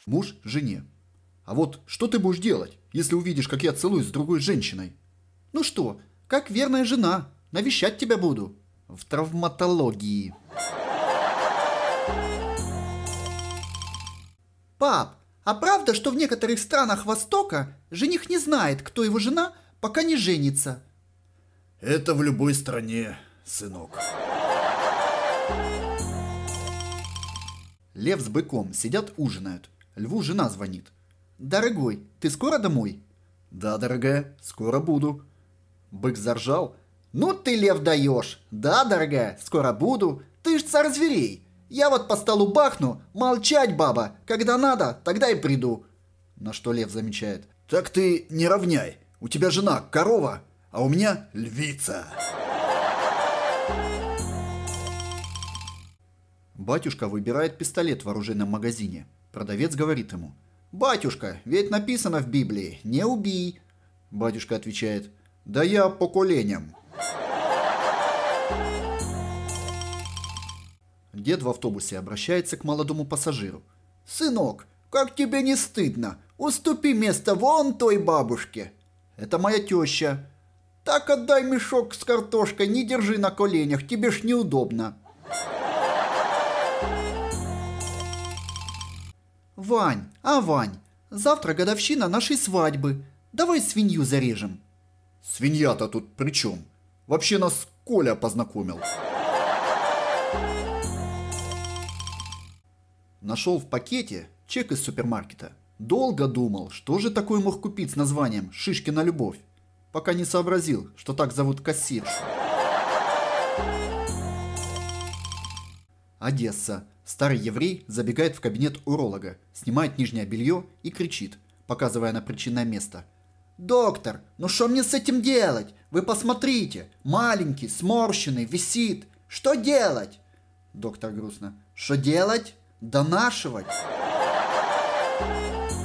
Муж жене. А вот что ты будешь делать, если увидишь, как я целуюсь с другой женщиной? Ну что, как верная жена, навещать тебя буду. В травматологии. Пап, а правда, что в некоторых странах Востока жених не знает, кто его жена, пока не женится? Это в любой стране, сынок. Лев с быком сидят ужинают. Льву жена звонит. Дорогой, ты скоро домой? Да, дорогая, скоро буду. Бык заржал. Ну ты, лев, даешь. Да, дорогая, скоро буду. Ты ж царь зверей. Я вот по столу бахну. Молчать, баба. Когда надо, тогда и приду. На что лев замечает. Так ты не равняй. У тебя жена корова, а у меня львица. Батюшка выбирает пистолет в оружейном магазине. Продавец говорит ему. «Батюшка, ведь написано в Библии, не убий». Батюшка отвечает. «Да я по коленям». Дед в автобусе обращается к молодому пассажиру. «Сынок, как тебе не стыдно? Уступи место вон той бабушке». «Это моя теща». «Так отдай мешок с картошкой, не держи на коленях, тебе ж неудобно». «Вань, Вань, завтра годовщина нашей свадьбы. Давай свинью зарежем». Свинья-то тут при чем? Вообще нас Коля познакомил. Нашел в пакете чек из супермаркета. Долго думал, что же такое мог купить с названием «Шишкина любовь», пока не сообразил, что так зовут кассиршу. Одесса. Старый еврей забегает в кабинет уролога, снимает нижнее белье и кричит, показывая на причинное место. «Доктор, ну что мне с этим делать? Вы посмотрите, маленький, сморщенный, висит. Что делать?» Доктор грустно. «Что делать? Донашивать».